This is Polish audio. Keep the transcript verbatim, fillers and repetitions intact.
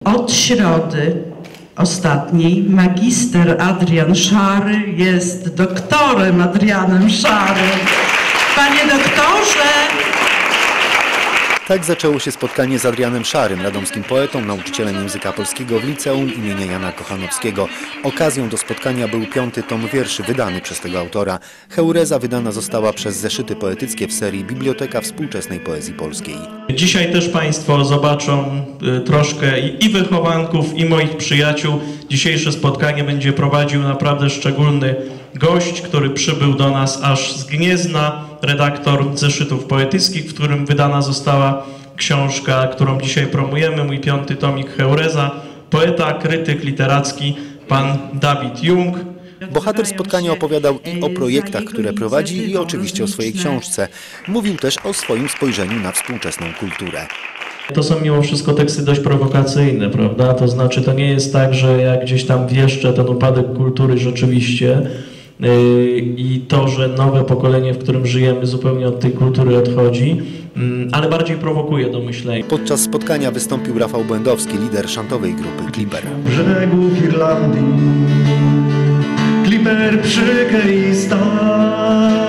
Od środy ostatniej magister Adrian Szary jest doktorem Adrianem Szarym. Panie doktorze! Tak zaczęło się spotkanie z Adrianem Szarym, radomskim poetą, nauczycielem języka polskiego w liceum imienia Jana Kochanowskiego. Okazją do spotkania był piąty tom wierszy wydany przez tego autora. Heureza wydana została przez zeszyty poetyckie w serii Biblioteka Współczesnej Poezji Polskiej. Dzisiaj też Państwo zobaczą troszkę i wychowanków, i moich przyjaciół. Dzisiejsze spotkanie będzie prowadził naprawdę szczególny gość, który przybył do nas aż z Gniezna, redaktor zeszytów poetyckich, w którym wydana została książka, którą dzisiaj promujemy, mój piąty tomik Heureza, poeta, krytyk literacki, pan Dawid Jung. Bohater spotkania opowiadał i o projektach, które prowadzi, i oczywiście o swojej książce. Mówił też o swoim spojrzeniu na współczesną kulturę. To są mimo wszystko teksty dość prowokacyjne, prawda? To znaczy to nie jest tak, że jak gdzieś tam wieszczę ten upadek kultury rzeczywiście yy, i to, że nowe pokolenie, w którym żyjemy, zupełnie od tej kultury odchodzi, yy, ale bardziej prowokuje do myślenia. Podczas spotkania wystąpił Rafał Błędowski, lider szantowej grupy Kliper. Brzegów Irlandii, Kliper przy Kei stał.